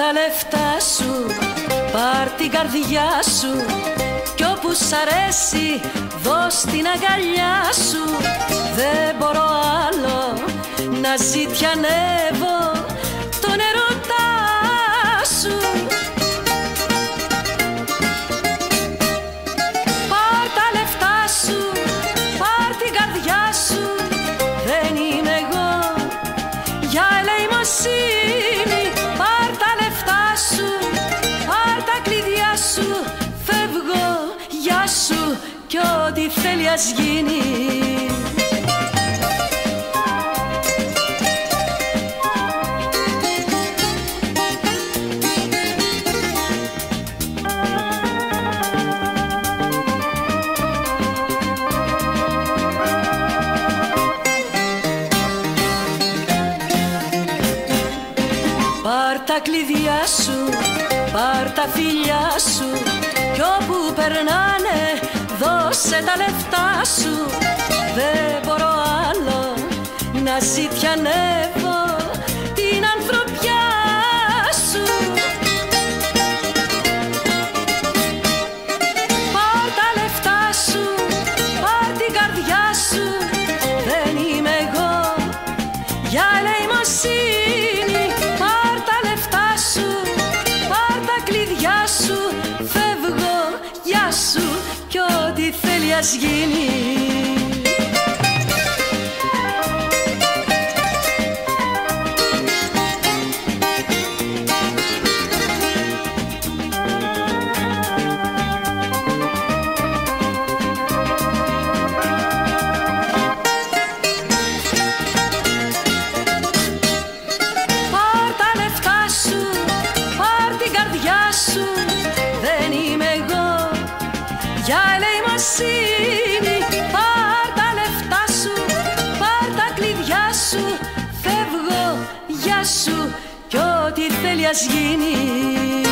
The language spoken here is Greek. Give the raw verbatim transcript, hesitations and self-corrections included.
τα λεφτά σου, πάρ' την καρδιά σου κι όπου σ' αρέσει δώσ' την αγκαλιά σου. Δεν μπορώ άλλο να ζητιανεύω τον ερωτά σου. Πάρ' τα λεφτά σου, πάρ' την καρδιά σου, δεν είμαι εγώ για ελεημοσύνη. Πάρ' τα λεφτά σου, πάρ' τα κλειδιά σου, φεύγω, γεια σου κι ό,τι θέλει ας γίνει. Πάρ' τα κλειδιά σου, πάρ' τα φιλιά σου κι όπου περνάνε δώσε τα λεφτά σου. Δεν μπορώ άλλο να ζητιανεύω την ανθρωπιά σου. Πάρ' τα λεφτά σου, πάρ' την καρδιά σου, δεν είμαι εγώ για ελεημοσύνη. Πάρ' τα λεφτά σου, πάρ' τα κλειδιά σου, φεύγω, γεια σου κι ό,τι θέλει ας γίνει. Πάρ' τα λεφτά σου, πάρ' την καρδιά σου, δεν είμαι εγώ για ελεημοσύνη. Πάρ' τα λεφτά σου, πάρ' τα κλειδιά σου, φεύγω, γεια σου κι ό,τι θέλει ας γίνει.